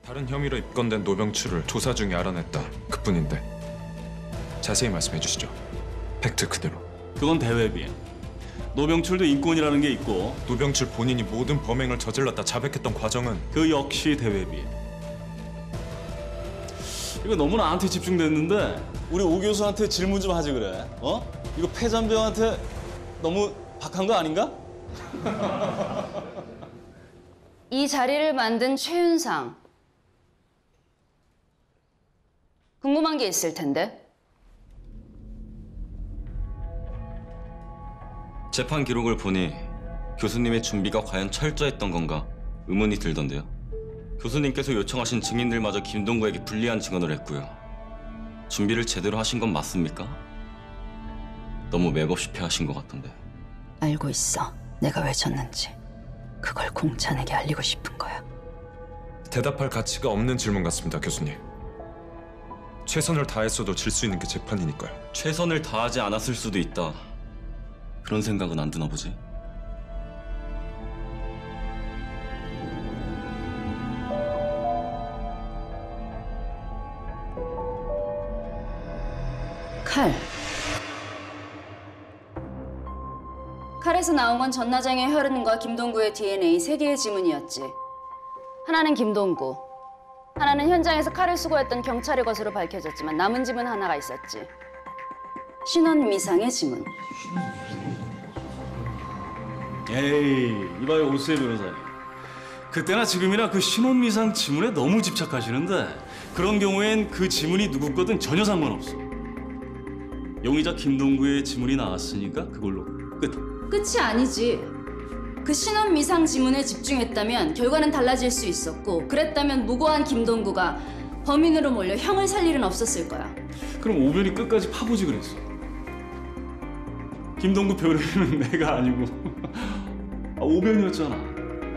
다른 혐의로 입건된 노병추를 조사 중에 알아냈다. 그뿐인데 자세히 말씀해 주시죠. 팩트 그대로. 그건 대외비행. 노병출도 인권이라는 게 있고 노병출 본인이 모든 범행을 저질렀다 자백했던 과정은 그 역시 대외비행. 이거 너무 나한테 집중됐는데 우리 오 교수한테 질문 좀 하지 그래. 어? 이거 폐잔병한테 너무 박한 거 아닌가? 이 자리를 만든 최윤상. 궁금한 게 있을 텐데. 재판 기록을 보니 교수님의 준비가 과연 철저했던 건가 의문이 들던데요. 교수님께서 요청하신 증인들마저 김동구에게 불리한 증언을 했고요. 준비를 제대로 하신 건 맞습니까? 너무 맥없이 패하신 것 같던데. 알고 있어. 내가 왜 졌는지. 그걸 공찬에게 알리고 싶은 거야. 대답할 가치가 없는 질문 같습니다, 교수님. 최선을 다했어도 질 수 있는 게 재판이니까요. 최선을 다하지 않았을 수도 있다. 그런 생각은 안 드나 보지? 칼. 칼에서 나온 건 전나장의 혈흔과 김동구의 DNA 세 개의 지문이었지. 하나는 김동구, 하나는 현장에서 칼을 수거했던 경찰의 것으로 밝혀졌지만 남은 지문 하나가 있었지. 신원 미상의 지문. 에이, 이봐요 오수혜 변호사님. 그때나 지금이나 그 신혼미상 지문에 너무 집착하시는데 그런 경우엔 그 지문이 누구 거든 전혀 상관없어. 용의자 김동구의 지문이 나왔으니까 그걸로 끝. 끝이 아니지. 그 신원 미상 지문에 집중했다면 결과는 달라질 수 있었고, 그랬다면 무고한 김동구가 범인으로 몰려 형을 살 일은 없었을 거야. 그럼 오변이 끝까지 파보지 그랬어. 김동구 변호인은 내가 아니고 오변이었잖아.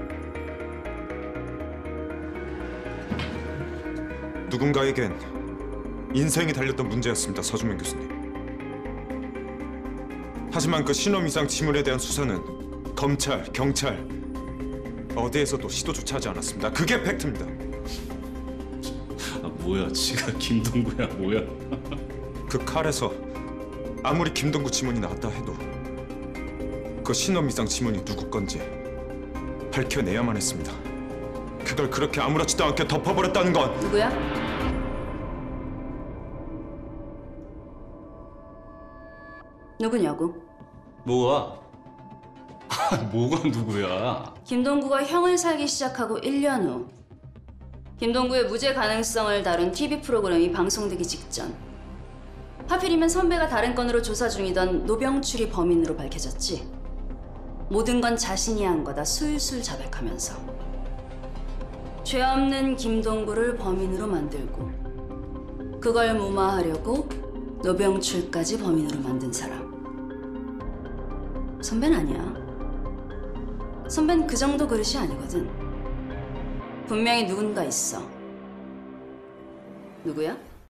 누군가에겐 인생이 달렸던 문제였습니다, 서주명 교수님. 하지만 그 신원 이상 지문에 대한 수사는 검찰, 경찰 어디에서도 시도조차 하지 않았습니다. 그게 팩트입니다. 아 뭐야, 지가 김동구야 뭐야? 그 칼에서 아무리 김동구 지문이 나왔다 해도 그 신원 미상 지문이 누구 건지 밝혀내야만 했습니다. 그걸 그렇게 아무렇지도 않게 덮어버렸다는 건 누구야? 누구냐고? 뭐가? 뭐가 누구야? 김동구가 형을 살기 시작하고 1년 후 김동구의 무죄 가능성을 다룬 TV 프로그램이 방송되기 직전, 하필이면 선배가 다른 건으로 조사 중이던 노병출이 범인으로 밝혀졌지. 모든 건 자신이 한 거다 술술 자백하면서 죄 없는 김동구를 범인으로 만들고 그걸 무마하려고 노병출까지 범인으로 만든 사람. 선배는 아니야. 선배는 그 정도 그릇이 아니거든. 분명히 누군가 있어. 누구야?